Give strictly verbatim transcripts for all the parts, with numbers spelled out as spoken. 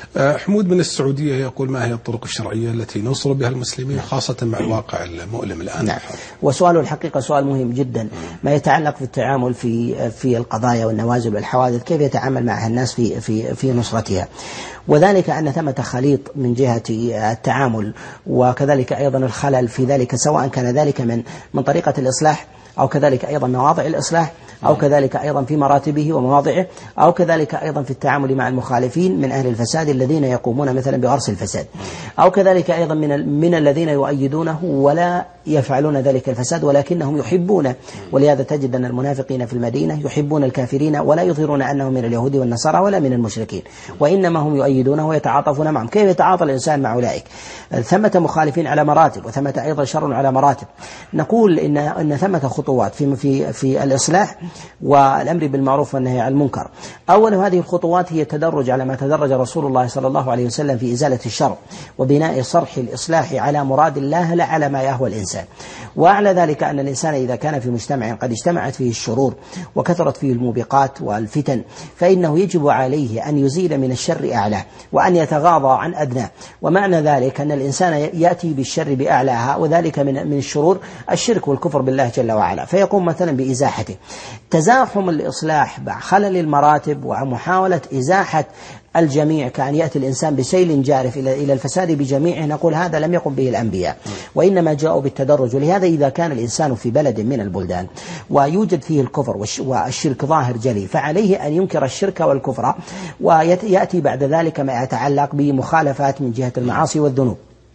حمود من السعودية يقول: ما هي الطرق الشرعية التي ننصر بها المسلمين خاصة مع الواقع المؤلم الآن؟ نعم. وسؤاله الحقيقة سؤال مهم جدا، ما يتعلق في التعامل في في القضايا والنوازل والحوادث، كيف يتعامل معها الناس في في في نصرتها. وذلك أن ثمة خليط من جهة التعامل، وكذلك أيضا الخلل في ذلك، سواء كان ذلك من من طريقة الإصلاح، أو كذلك أيضا مواضع الإصلاح، أو كذلك أيضا في مراتبه ومواضعه، أو كذلك أيضا في التعامل مع المخالفين من أهل الفساد الذين يقومون مثلا بغرس الفساد، أو كذلك أيضا من من الذين يؤيدونه ولا يفعلون ذلك الفساد ولكنهم يحبون. ولهذا تجد أن المنافقين في المدينة يحبون الكافرين ولا يظهرون أنهم من اليهود والنصارى ولا من المشركين، وإنما هم يؤيدونه ويتعاطفون معهم. كيف يتعاطى الإنسان مع أولئك؟ ثمة مخالفين على مراتب، وثمة أيضا شر على مراتب. نقول إن أن ثمة خطوات في في في الإصلاح والأمر بالمعروف والنهي عن المنكر. أول هذه الخطوات هي التدرج على ما تدرج رسول الله صلى الله عليه وسلم في إزالة الشر وبناء صرح الإصلاح على مراد الله لا على ما يهوى الإنسان. وأعلى ذلك أن الإنسان إذا كان في مجتمع قد اجتمعت فيه الشرور وكثرت فيه الموبقات والفتن، فإنه يجب عليه أن يزيل من الشر أعلاه وأن يتغاضى عن أدناه. ومعنى ذلك أن الإنسان يأتي بالشر بأعلاها، وذلك من من الشرور الشرك والكفر بالله جل وعلا، فيقوم مثلا بإزاحته. تزاحم الإصلاح مع خلل المراتب ومحاولة إزاحة الجميع كأن يأتي الإنسان بسيل جارف إلى الفساد بجميعه، نقول هذا لم يقم به الأنبياء، وإنما جاءوا بالتدرج. ولهذا إذا كان الإنسان في بلد من البلدان ويوجد فيه الكفر والشرك ظاهر جلي، فعليه أن ينكر الشرك والكفر، ويأتي بعد ذلك ما يتعلق بمخالفات من جهة المعاصي والذنوب.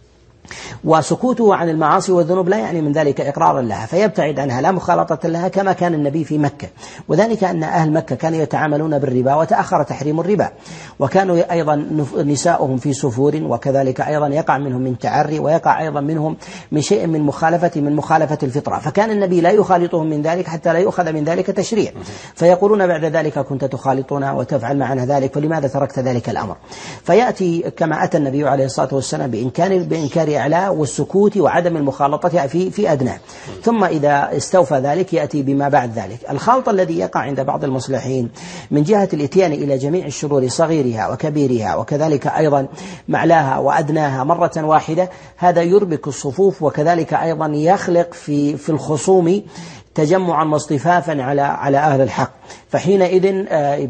وسكوته عن المعاصي والذنوب لا يعني من ذلك إقرارا لها، فيبتعد عنها لا مخالطة لها، كما كان النبي في مكة. وذلك أن أهل مكة كانوا يتعاملون بالربا وتأخر تحريم الربا، وكانوا أيضا نساؤهم في سفور، وكذلك أيضا يقع منهم من تعري، ويقع أيضا منهم من شيء من مخالفة من مخالفة الفطرة، فكان النبي لا يخالطهم من ذلك حتى لا يؤخذ من ذلك تشريع، فيقولون بعد ذلك: كنت تخالطنا وتفعل معنا ذلك، فلماذا تركت ذلك الأمر؟ فيأتي كما أتى النبي عليه الصلاة والسلام بإنكار بإنكار إعلاء والسكوت وعدم المخالطة في في أدناه. ثم إذا استوفى ذلك يأتي بما بعد ذلك. الخلط الذي يقع عند بعض المصلحين من جهة الإتيان إلى جميع الشرور صغيرها وكبيرها، وكذلك أيضا معلاها وأدناها مرة واحدة، هذا يربك الصفوف، وكذلك أيضا يخلق في في الخصوم تجمعا واصطفافا على على أهل الحق، فحينئذ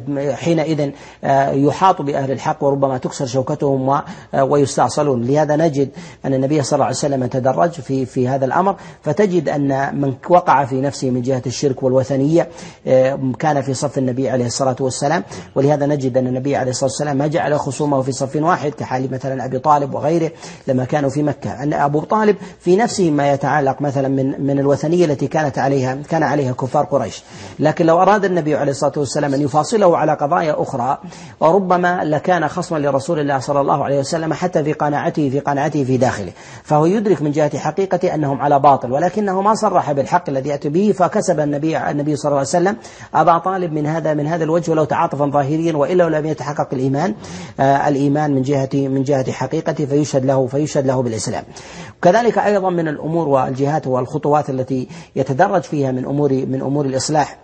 حينئذ يحاط بأهل الحق وربما تكسر شوكتهم ويستعصلون. لهذا نجد أن النبي صلى الله عليه وسلم تدرج في في هذا الأمر، فتجد أن من وقع في نفسه من جهة الشرك والوثنية كان في صف النبي عليه الصلاة والسلام. ولهذا نجد أن النبي عليه الصلاة والسلام ما جعل خصومه في صف واحد كحال مثلا أبي طالب وغيره لما كانوا في مكة، أن أبو طالب في نفسه ما يتعلق مثلا من من الوثنية التي كانت عليها كان عليها كفار قريش، لكن لو أراد النبي عليه الصلاة والسلام أن يفاصله على قضايا أخرى وربما لكان خصما لرسول الله صلى الله عليه وسلم حتى في قناعته في قناعته في داخله، فهو يدرك من جهة حقيقة أنهم على باطل، ولكنه ما صرح بالحق الذي يأتي به، فكسب النبي النبي صلى الله عليه وسلم أبا طالب من هذا من هذا الوجه ولو تعاطفا ظاهريا، وإلا لم يتحقق الإيمان آه الإيمان من جهة من جهة حقيقته فيشهد له فيشهد له بالإسلام. كذلك أيضا من الأمور والجهات والخطوات التي يتدرج فيها من أمور من أمور الإصلاح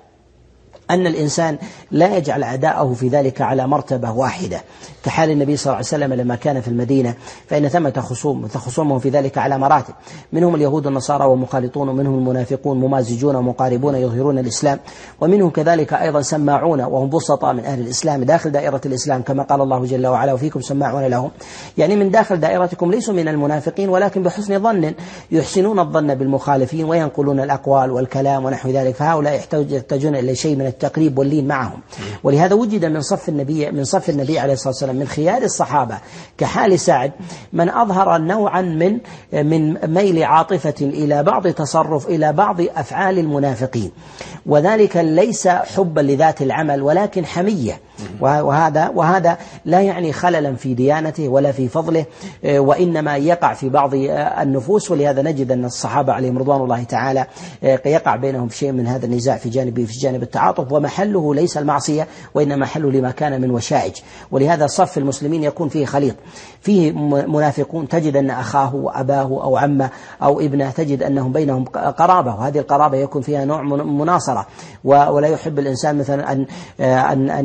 أن الإنسان لا يجعل أعداءه في ذلك على مرتبة واحدة، كحال النبي صلى الله عليه وسلم لما كان في المدينة، فإن ثمة خصوم خصومهم في ذلك على مراتب، منهم اليهود والنصارى ومخالطون، ومنهم المنافقون ممازجون ومقاربون يظهرون الإسلام، ومنهم كذلك أيضا سماعون وهم بسطاء من أهل الإسلام داخل دائرة الإسلام، كما قال الله جل وعلا: وفيكم سماعون لهم، يعني من داخل دائرتكم ليسوا من المنافقين ولكن بحسن ظن يحسنون الظن بالمخالفين وينقلون الأقوال والكلام ونحو ذلك، فهؤلاء يحتاجون إلى شيء من التقريب واللين معهم. ولهذا وجد من صف النبي من صف النبي عليه الصلاة والسلام من خيار الصحابة كحال سعد من أظهر نوعا من من ميل عاطفة إلى بعض تصرف إلى بعض أفعال المنافقين، وذلك ليس حبا لذات العمل ولكن حمية، وهذا وهذا لا يعني خللا في ديانته ولا في فضله، وإنما يقع في بعض النفوس. ولهذا نجد أن الصحابة عليهم رضوان الله تعالى يقع بينهم شيء من هذا النزاع في جانب في جانب التعاطف، ومحله ليس المعصية وإنما محله لما كان من وشائج. ولهذا صف المسلمين يكون فيه خليط، فيه منافقون تجد أن أخاه وأباه أو عمه أو ابنه تجد أنهم بينهم قرابة، وهذه القرابة يكون فيها نوع مناصرة، ولا يحب الإنسان مثلا أن أن أن يعتدى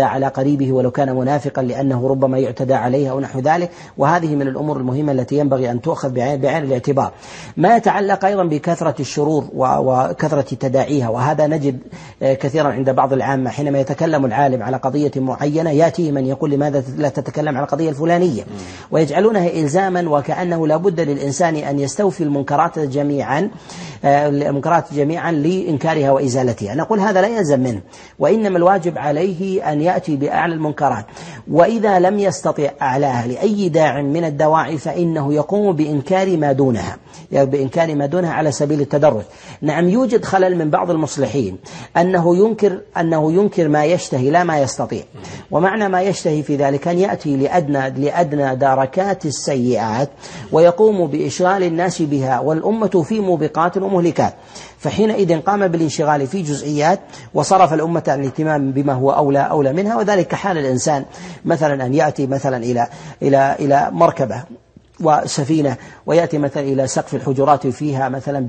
على قريبه ولو كان منافقا لأنه ربما يعتدى عليه أو نحو ذلك. وهذه من الأمور المهمة التي ينبغي أن تؤخذ بعين, بعين الاعتبار. ما يتعلق أيضا بكثرة الشرور وكثرة تداعيها، وهذا نجد كثيرا عند بعض العامة حينما يتكلم العالم على قضية معينة يأتي من يقول لماذا لا تتكلم على القضية الفلانية، ويجعلونها إلزاما وكأنه لا بد للإنسان أن يستوفي المنكرات جميعا المنكرات جميعا لإنكارها وإزالتها. نقول هذا لا يلزم منه، وإنما الواجب عليه أن يأتي بأعلى المنكرات، وإذا لم يستطع أعلاها لأي داع من الدواعي فإنه يقوم بإنكار ما دونها يعني بإنكار ما دونها على سبيل التدرج. نعم يوجد خلل من بعض المصلحين أنه ينكر أنه ينكر ما يشتهي لا ما يستطيع، ومعنى ما يشتهي في ذلك أن يأتي لأدنى لأدنى دركات السيئات ويقوم بإشغال الناس بها، والأمة في موبقات ومهلكات، فحينئذ قام بالانشغال في جزئيات وصرف الأمة عن الاهتمام بما هو أولى أولى منها. وذلك حال الإنسان مثلا أن يأتي مثلا إلى إلى إلى مركبة وسفينة ويأتي مثلا إلى سقف الحجرات فيها مثلا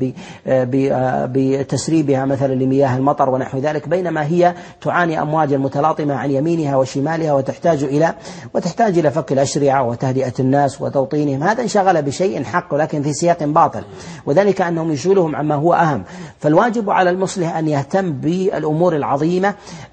بتسريبها مثلا لمياه المطر ونحو ذلك، بينما هي تعاني أمواجا متلاطمة عن يمينها وشمالها وتحتاج إلى وتحتاج إلى فك الأشرعة وتهدئة الناس وتوطينهم. هذا انشغل بشيء حق ولكن في سياق باطل، وذلك أنهم يشغلهم عما هو أهم. فالواجب على المصلح أن يهتم بالأمور العظيمة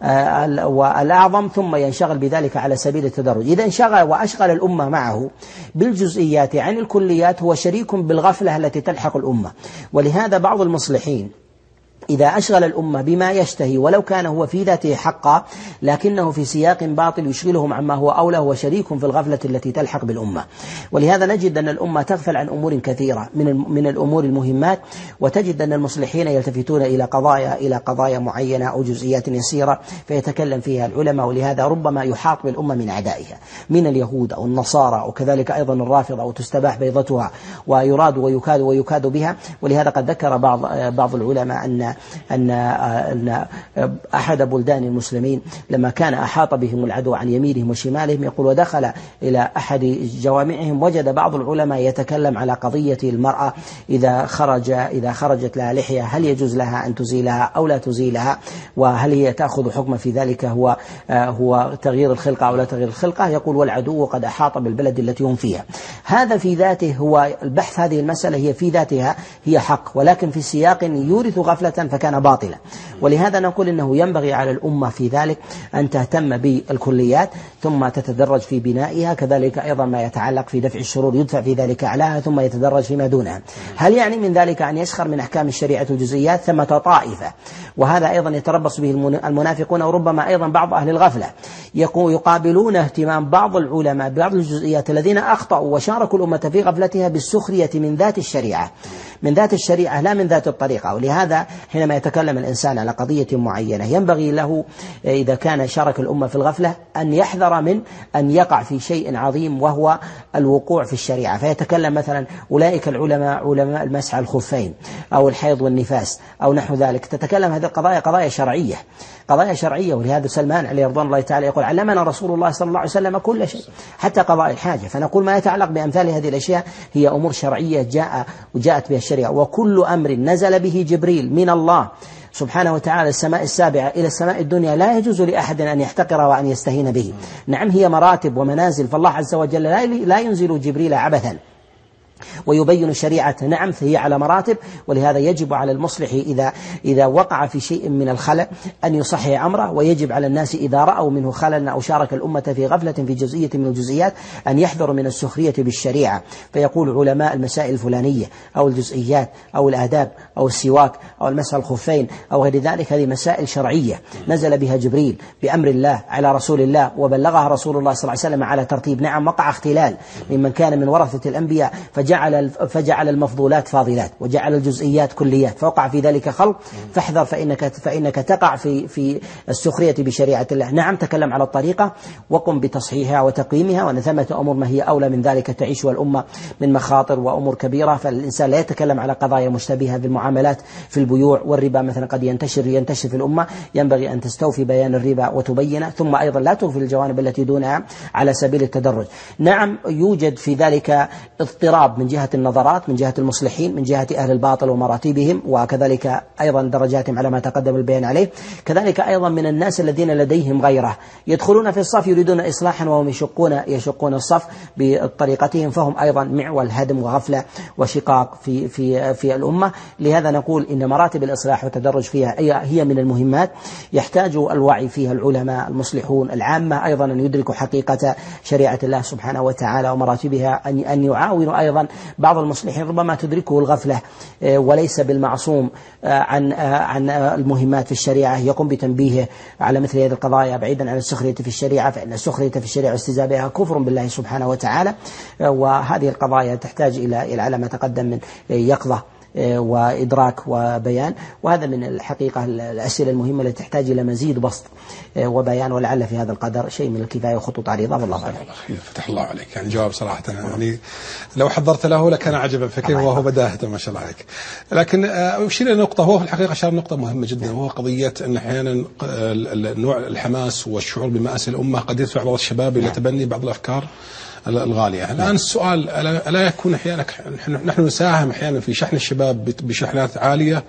والأعظم ثم ينشغل بذلك على سبيل التدرج. إذا انشغل وأشغل الأمة معه بالجزئيات عن الكليات هو شريك بالغفلة التي تلحق الأمة. ولهذا بعض المصلحين إذا أشغل الأمة بما يشتهي ولو كان هو في ذاته حقا لكنه في سياق باطل يشغلهم عما هو أولى، هو شريك في الغفلة التي تلحق بالأمة. ولهذا نجد أن الأمة تغفل عن أمور كثيرة من من الأمور المهمات، وتجد أن المصلحين يلتفتون إلى قضايا إلى قضايا معينة أو جزئيات يسيرة فيتكلم فيها العلماء، ولهذا ربما يحاط بالأمة من أعدائها من اليهود أو النصارى وكذلك أيضا الرافضة، أو تستباح بيضتها ويراد ويكاد ويكاد بها. ولهذا قد ذكر بعض بعض العلماء أن أن أن أحد بلدان المسلمين لما كان أحاط بهم العدو عن يمينهم وشمالهم يقول ودخل إلى أحد جوامعهم وجد بعض العلماء يتكلم على قضية المرأة إذا خرج إذا خرجت لها لحية هل يجوز لها أن تزيلها أو لا تزيلها، وهل هي تأخذ حكم في ذلك هو هو تغيير الخلقة أو لا تغيير الخلقة. يقول والعدو قد أحاط بالبلد التي هم فيها. هذا في ذاته هو البحث، هذه المسألة هي في ذاتها هي حق، ولكن في سياق يورث غفلة فكان باطلا. ولهذا نقول إنه ينبغي على الأمة في ذلك أن تهتم بالكليات ثم تتدرج في بنائها، كذلك أيضا ما يتعلق في دفع الشرور يدفع في ذلك أعلاها ثم يتدرج فيما دونها. هل يعني من ذلك أن يسخر من أحكام الشريعة والجزئيات؟ ثمة طائفة، وهذا أيضا يتربص به المنافقون وربما أيضا بعض أهل الغفلة يقابلون اهتمام بعض العلماء ببعض الجزئيات الذين أخطأوا وشاركوا الأمة في غفلتها بالسخرية من ذات الشريعة من ذات الشريعة لا من ذات الطريقة. ولهذا حينما يتكلم الإنسان على قضية معينة ينبغي له إذا كان شارك الأمة في الغفلة أن يحذر من أن يقع في شيء عظيم وهو الوقوع في الشريعة، فيتكلم مثلا أولئك العلماء علماء المسح على الخفين أو الحيض والنفاس أو نحو ذلك، تتكلم هذه القضايا قضايا شرعية قضايا شرعية. ولهذا سلمان عليه رضوان الله تعالى يقول علمنا رسول الله صلى الله عليه وسلم كل شيء حتى قضاء الحاجة. فنقول ما يتعلق بأمثال هذه الأشياء هي أمور شرعية جاء وجاءت بها الشريعة. وكل أمر نزل به جبريل من الله سبحانه وتعالى السماء السابعة إلى السماء الدنيا لا يجوز لأحد أن يحتقر وأن يستهين به. نعم هي مراتب ومنازل، فالله عز وجل لا ينزل جبريل عبثا ويبين الشريعة، نعم فهي على مراتب. ولهذا يجب على المصلح إذا إذا وقع في شيء من الخلل أن يصحح أمره، ويجب على الناس إذا رأوا منه خللا أو شارك الأمة في غفلة في جزئية من الجزئيات أن يحذروا من السخرية بالشريعة، فيقول علماء المسائل الفلانية أو الجزئيات أو الآداب أو السواك أو المسح الخفين أو غير ذلك هذه مسائل شرعية نزل بها جبريل بأمر الله على رسول الله وبلغها رسول الله صلى الله عليه وسلم على ترتيب. نعم وقع اختلال ممن كان من ورثة الأنبياء فجعل فجعل المفضولات فاضلات وجعل الجزئيات كليات فوقع في ذلك خلط، فاحذر فإنك فإنك تقع في في السخرية بشريعة الله. نعم تكلم على الطريقة وقم بتصحيحها وتقويمها، وأن ثمة أمور ما هي أولى من ذلك تعيشها الأمة من مخاطر وأمور كبيرة. فالإنسان لا يتكلم على قضايا مشتبهة بالمعاملات في البيوع والربا مثلا قد ينتشر ينتشر في الأمة، ينبغي أن تستوفي بيان الربا وتبينه، ثم أيضا لا تغفل الجوانب التي دونها على سبيل التدرج. نعم يوجد في ذلك اضطراب من جهة النظرات، من جهة المصلحين، من جهة أهل الباطل ومراتبهم، وكذلك أيضا درجاتهم على ما تقدم البيان عليه. كذلك أيضا من الناس الذين لديهم غيره يدخلون في الصف يريدون إصلاحا وهم يشقون يشقون الصف بطريقتهم، فهم أيضا معول هدم وغفلة وشقاق في في في الأمة. لهذا نقول إن مراتب الإصلاح والتدرج فيها هي من المهمات، يحتاج الوعي فيها العلماء المصلحون العامة أيضا أن يدركوا حقيقة شريعة الله سبحانه وتعالى ومراتبها، أن أن يعاونوا أيضا بعض المصلحين ربما تدركه الغفلة وليس بالمعصوم عن عن المهمات في الشريعة، يقوم بتنبيهه على مثل هذه القضايا بعيدا عن السخرية في الشريعة، فإن السخرية في الشريعة والاستهزاء بها كفر بالله سبحانه وتعالى. وهذه القضايا تحتاج إلى إلى على ما تقدم من يقظة وإدراك وبيان، وهذا من الحقيقة الأسئلة المهمة التي تحتاج إلى مزيد بسط وبيان، ولعل في هذا القدر شيء من الكفاية وخطوط عريضة. والله أعلم. فتح الله عليك، يعني جواب صراحة يعني لو حضرت له لكان عجبا فكيف وهو بداهة ما شاء الله عليك. لكن أشير إلى نقطة، هو في الحقيقة شار نقطة مهمة جدا، وهو قضية أن أحيانا نوع الحماس والشعور بمآسي الأمة قد يدفع بعض الشباب إلى تبني بعض الأفكار الغالية. الآن السؤال، ألا يكون أحيانا نحن نساهم أحيانا في شحن الشباب بشحنات عالية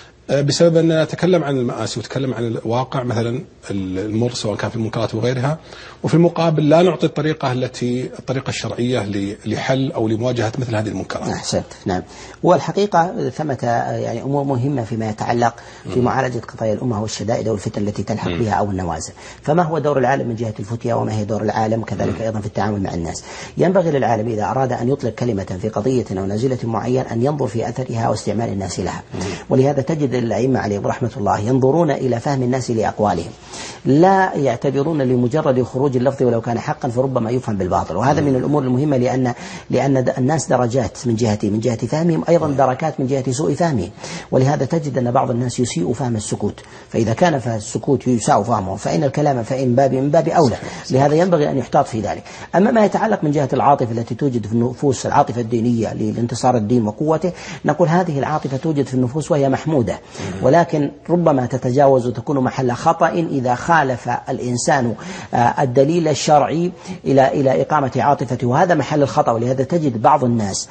بسبب أن نتكلم عن المآسي ونتكلم عن الواقع مثلا المر سواء كان في المنكرات وغيرها، وفي المقابل لا نعطي الطريقة التي الطريقة الشرعية لحل أو لمواجهة مثل هذه المنكرات. أحسنت. نعم، والحقيقة ثمة يعني أمور مهمة فيما يتعلق في معالجة قضايا الأمة والشدائد والفتن التي تلحق بها أو النوازل. فما هو دور العالم من جهة الفتية، وما هي دور العالم كذلك أيضا في التعامل مع الناس؟ ينبغي للعالم إذا أراد أن يطلق كلمة في قضية أو نازلة معين أن ينظر في أثرها واستعمال الناس لها. ولهذا تجد الأئمة عليهم رحمة الله ينظرون إلى فهم الناس لأقوالهم، لا يعتبرون لمجرد خروج اللفظ ولو كان حقا فربما يفهم بالباطل. وهذا من الأمور المهمة، لأن لأن الناس درجات من جهة من جهة فهمهم، أيضا دركات من جهة سوء فهمهم. ولهذا تجد أن بعض الناس يسيء فهم السكوت، فإذا كان السكوت يساء فهمه فإن الكلام فإن باب من باب أولى. لهذا ينبغي أن يحتاط في ذلك. أما ما يتعلق من جهة العاطفة التي توجد في النفوس، العاطفة الدينية لانتصار الدين وقوته، نقول هذه العاطفة توجد في النفوس وهي محمودة، ولكن ربما تتجاوز وتكون محل خطأ إذا خالف الإنسان الدليل الشرعي إلى إلى إقامة عاطفته، وهذا محل الخطأ. ولهذا تجد بعض الناس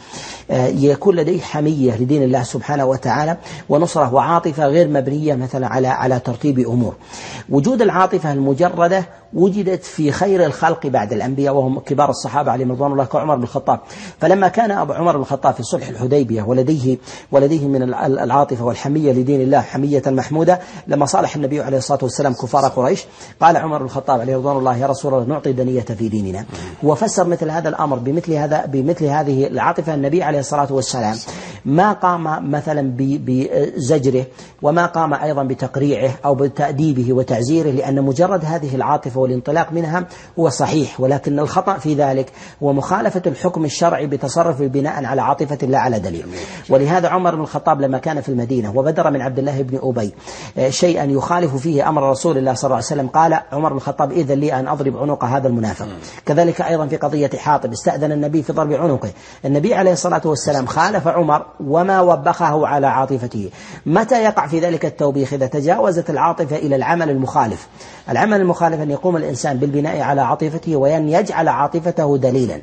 يكون لديه حمية لدين الله سبحانه وتعالى ونصرة وعاطفة غير مبنية مثلا على على ترتيب أمور. وجود العاطفة المجردة وجدت في خير الخلق بعد الأنبياء وهم كبار الصحابة عليهم رضوان الله كعمر بن الخطاب. فلما كان أبو عمر بن الخطاب في صلح الحديبية ولديه ولديه من العاطفة والحمية لدين الله حمية محمودة، لما صالح النبي عليه الصلاة والسلام كفار قريش قال عمر بن الخطاب عليه رضوان الله: يا رسول الله نعطي دنية في ديننا. وفسر مثل هذا الأمر بمثل هذا بمثل هذه العاطفة. النبي عليه الصلاة والسلام ما قام مثلا بزجره وما قام أيضا بتقريعه أو بتأديبه وتعزيره، لأن مجرد هذه العاطفة والانطلاق منها هو صحيح، ولكن الخطأ في ذلك هو مخالفة الحكم الشرعي بتصرف بناء على عاطفة لا على دليل. ولهذا عمر بن الخطاب لما كان في المدينة وبدر من عبد الله بن أبي شيئا يخالف فيه أمر رسول الله صلى الله عليه وسلم، قال عمر بن الخطاب: إذن لي أن أضرب عنق هذا المنافق. كذلك أيضا في قضية حاطب استأذن النبي في ضرب عنقه، النبي عليه الصلاة والسلام خالف عمر وما وبخه على عاطفته. متى يقع في ذلك التوبيخ؟ إذا تجاوزت العاطفة إلى العمل المخالف. العمل المخالف أن يقوم الإنسان بالبناء على عاطفته وأن يجعل عاطفته دليلا.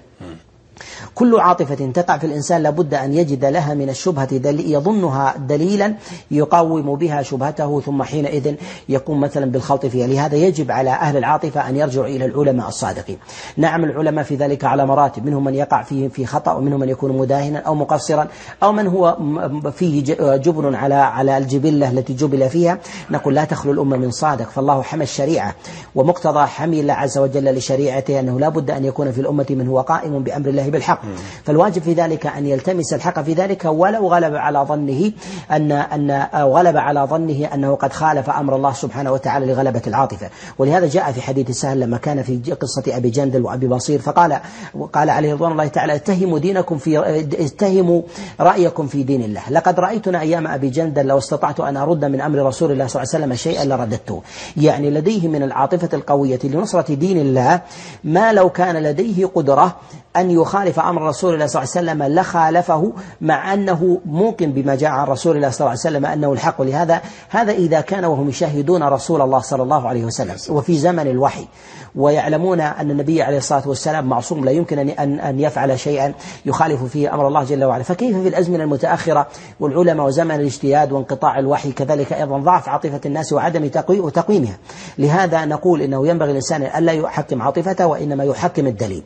كل عاطفة تقع في الإنسان لابد أن يجد لها من الشبهة يظنها دليلا يقاوم بها شبهته، ثم حينئذ يقوم مثلا بالخلط فيها. لهذا يجب على أهل العاطفة أن يرجعوا إلى العلماء الصادقين. نعم، العلماء في ذلك على مراتب، منهم من يقع فيه في خطأ، ومنهم من يكون مداهنا أو مقصرا، أو من هو فيه جبن على على الجبلة التي جبل فيها. نقول لا تخلو الأمة من صادق، فالله حمى الشريعة، ومقتضى حمي الله عز وجل لشريعته أنه لا بد أن يكون في الأمة من هو قائم بأمر الله بالحق. فالواجب في ذلك أن يلتمس الحق في ذلك، ولو غلب على ظنه أن أن غلب على ظنه أنه قد خالف أمر الله سبحانه وتعالى لغلبة العاطفة. ولهذا جاء في حديث سهل لما كان في قصة أبي جندل وأبي بصير، فقال قال عليه رضوان الله تعالى: اتهموا دينكم في اتهموا رأيكم في دين الله، لقد رأيتنا أيام أبي جندل لو استطعت أن أرد من أمر رسول الله صلى الله عليه وسلم شيئا لرددته. يعني لديه من العاطفة القوية لنصرة دين الله ما لو كان لديه قدرة أن يخالف أمر رسول الله صلى الله عليه وسلم لخالفه، مع أنه موقن بما جاء عن رسول الله صلى الله عليه وسلم أنه الحق. لهذا هذا إذا كان وهم يشاهدون رسول الله صلى الله عليه وسلم وفي زمن الوحي، ويعلمون أن النبي عليه الصلاة والسلام معصوم لا يمكن أن أن يفعل شيئا يخالف فيه أمر الله جل وعلا، فكيف في الأزمنة المتأخرة والعلماء وزمن الاجتهاد وانقطاع الوحي، كذلك أيضا ضعف عاطفة الناس وعدم تقويمها. لهذا نقول إنه ينبغي الإنسان ألا يحكم عاطفته وإنما يحكم الدليل.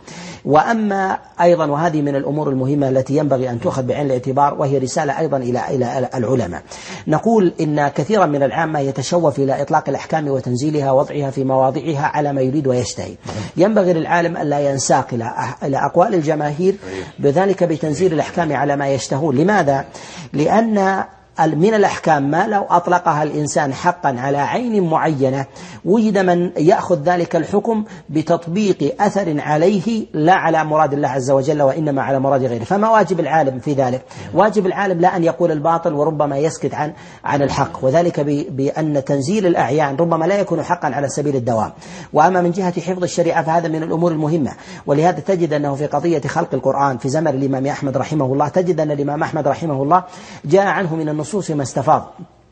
وأما أيضا وهذه من الأمور المهمة التي ينبغي أن تؤخذ بعين الاعتبار، وهي رسالة أيضا إلى إلى العلماء، نقول إن كثيرا من العامة يتشوف إلى إطلاق الأحكام وتنزيلها ووضعها في مواضعها على ما يريد ويشتهي. ينبغي للعالم ألا ينساق إلى إلى أقوال الجماهير بذلك بتنزيل الأحكام على ما يشتهون. لماذا؟ لأن من الأحكام ما لو أطلقها الإنسان حقا على عين معينة وجد من يأخذ ذلك الحكم بتطبيق أثر عليه لا على مراد الله عز وجل وإنما على مراد غيره. فما واجب العالم في ذلك؟ واجب العالم لا أن يقول الباطل وربما يسكت عن عن الحق، وذلك بأن تنزيل الأعيان ربما لا يكون حقا على سبيل الدوام. وأما من جهة حفظ الشريعة فهذا من الأمور المهمة، ولهذا تجد أنه في قضية خلق القرآن في زمن الإمام أحمد رحمه الله، تجد أن الإمام أحمد رحمه الله جاء عنه من النصوص ما استفاض،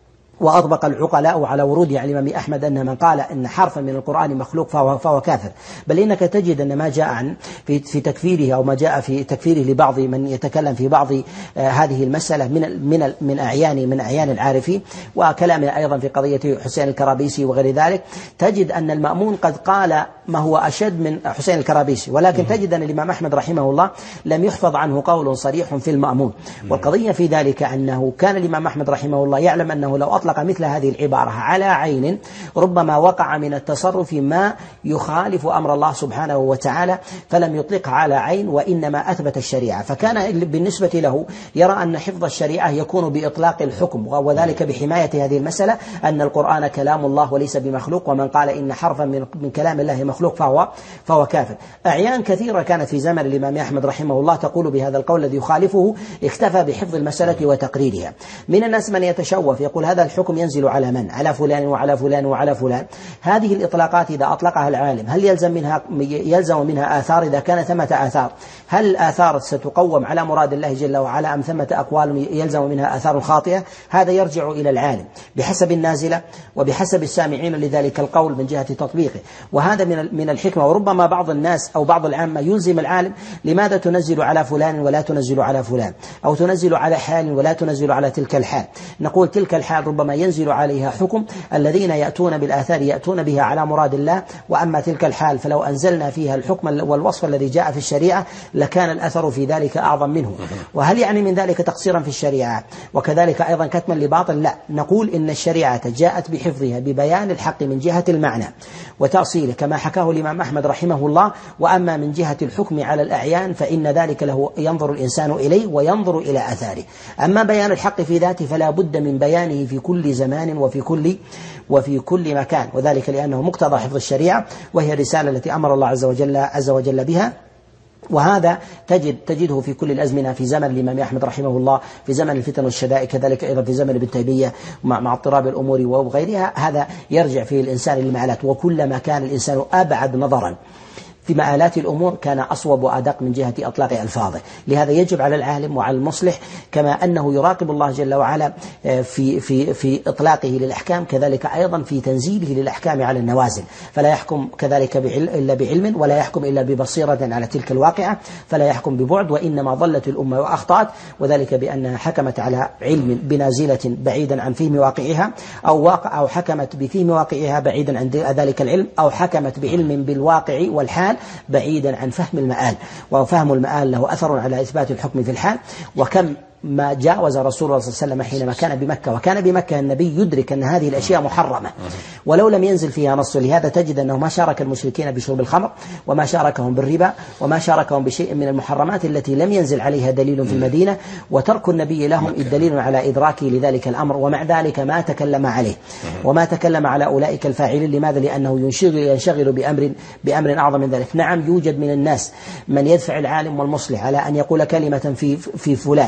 وأطبق العقلاء على ورود على الإمام أحمد أن من قال إن حرفا من القرآن مخلوق فهو, فهو كافر. بل إنك تجد أن ما جاء عن في, في تكفيره أو ما جاء في تكفيره لبعض من يتكلم في بعض آه هذه المسألة من من من أعيان من أعيان العارفين، وكلامه أيضا في قضية حسين الكرابيسي وغير ذلك، تجد أن المأمون قد قال ما هو أشد من حسين الكرابيسي، ولكن تجد أن الإمام أحمد رحمه الله لم يحفظ عنه قول صريح في المأمون. والقضية في ذلك أنه كان الإمام أحمد رحمه الله يعلم أنه لو أطلق مثل هذه العبارة على عين ربما وقع من التصرف ما يخالف أمر الله سبحانه وتعالى، فلم يطلقها على عين وإنما أثبت الشريعة. فكان بالنسبة له يرى أن حفظ الشريعة يكون بإطلاق الحكم، وذلك بحماية هذه المسألة أن القرآن كلام الله وليس بمخلوق، ومن قال إن حرفا من, من كلام الله مخلوق فهو, فهو كافر. أعيان كثيرة كانت في زمن الإمام أحمد رحمه الله تقول بهذا القول الذي يخالفه، اكتفى بحفظ المسألة وتقريرها. من الناس من يتشوف يقول هذا الحكم ينزل على من؟ على فلان وعلى فلان وعلى فلان. هذه الإطلاقات إذا أطلقها العالم هل يلزم منها يلزم منها آثار؟ إذا كان ثمة آثار، هل الآثار ستقوم على مراد الله جل وعلا أم ثمة أقوال يلزم منها آثار خاطئة؟ هذا يرجع إلى العالم بحسب النازلة وبحسب السامعين لذلك القول من جهة تطبيقه. وهذا من من الحكمة. وربما بعض الناس أو بعض العامة يلزم العالم لماذا تنزل على فلان ولا تنزل على فلان، أو تنزل على حال ولا تنزل على تلك الحال. نقول تلك الحال ربما ينزل عليها حكم، الذين يأتون بالآثار يأتون بها على مراد الله، وأما تلك الحال فلو أنزلنا فيها الحكم والوصف الذي جاء في الشريعة لكان الأثر في ذلك أعظم منه. وهل يعني من ذلك تقصيرا في الشريعة وكذلك أيضا كتما لباطل؟ لا، نقول إن الشريعة جاءت بحفظها ببيان الحق من جهة المعنى وتأصيله كما حكاه الإمام أحمد رحمه الله. وأما من جهة الحكم على الأعيان فإن ذلك له ينظر الإنسان إليه وينظر إلى أثاره. أما بيان الحق في ذاته فلا بد من بيانه في كل زمان وفي كل وفي كل مكان، وذلك لأنه مقتضى حفظ الشريعة، وهي الرسالة التي أمر الله عز وجل عز وجل بها. وهذا تجد تجده في كل الأزمنة، في زمن الإمام أحمد رحمه الله، في زمن الفتن والشدائد، كذلك أيضا في زمن ابن تيمية مع, مع اضطراب الأمور وغيرها. هذا يرجع فيه الإنسان للمعالات، وكلما كان الإنسان أبعد نظرا في مآلات الأمور كان أصوب وأدق من جهة أطلاق ألفاظه. لهذا يجب على العالم وعلى المصلح كما أنه يراقب الله جل وعلا في في في إطلاقه للأحكام، كذلك أيضا في تنزيله للأحكام على النوازل، فلا يحكم كذلك إلا بعلم، ولا يحكم إلا ببصيرة على تلك الواقعة، فلا يحكم ببعد، وإنما ضلت الأمة وأخطأت، وذلك بأنها حكمت على علم بنازلة بعيدا عن فهم واقعها، أو واقع أو حكمت بفهم واقعها بعيدا عن ذلك العلم، أو حكمت بعلم بالواقع والحال بعيدا عن فهم المآل. وفهم المآل له أثر على إثبات الحكم في الحال. وكم ما جاوز رسول الله صلى الله عليه وسلم حينما كان بمكة، وكان بمكة النبي يدرك أن هذه الأشياء محرمة ولو لم ينزل فيها نص. لهذا تجد أنه ما شارك المشركين بشرب الخمر، وما شاركهم بالربا، وما شاركهم بشيء من المحرمات التي لم ينزل عليها دليل في المدينة، وترك النبي لهم الدليل على إدراكه لذلك الأمر، ومع ذلك ما تكلم عليه وما تكلم على أولئك الفاعلين. لماذا؟ لأنه ينشغل ينشغل بأمر بأمر أعظم من ذلك. نعم، يوجد من الناس من يدفع العالم والمصلح على أن يقول كلمة في في فلان أو كلمة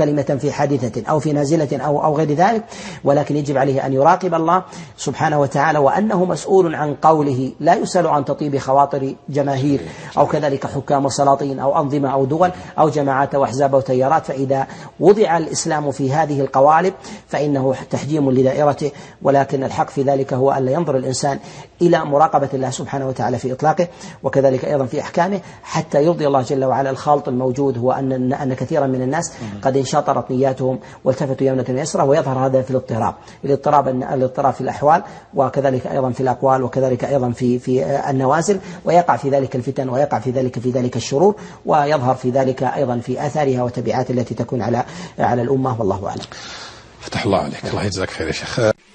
كلمة في حادثة أو في نازلة أو أو غير ذلك، ولكن يجب عليه أن يراقب الله سبحانه وتعالى، وأنه مسؤول عن قوله، لا يسأل عن تطيب خواطر جماهير أو كذلك حكام وسلاطين أو أنظمة أو دول أو جماعات وأحزاب وتيارات. فإذا وضع الإسلام في هذه القوالب فإنه تحجيم لدائرته، ولكن الحق في ذلك هو أن لا ينظر الإنسان إلى مراقبة الله سبحانه وتعالى في إطلاقه وكذلك أيضا في أحكامه حتى يرضي الله جل وعلا. الخلط الموجود هو أن أن كثيرا من الناس قد انشطرت نياتهم والتفتوا يمنة ويسرى، ويظهر هذا في الاضطراب الاضطراب الاضطراب في الأحوال وكذلك أيضا في الأقوال وكذلك أيضا في في النوازل، ويقع في ذلك الفتن ويقع في ذلك في ذلك الشرور، ويظهر في ذلك أيضا في آثارها وتبعات التي تكون على على الأمة. والله أعلم. فتح الله عليك، الله يجزاك خير يا شيخ.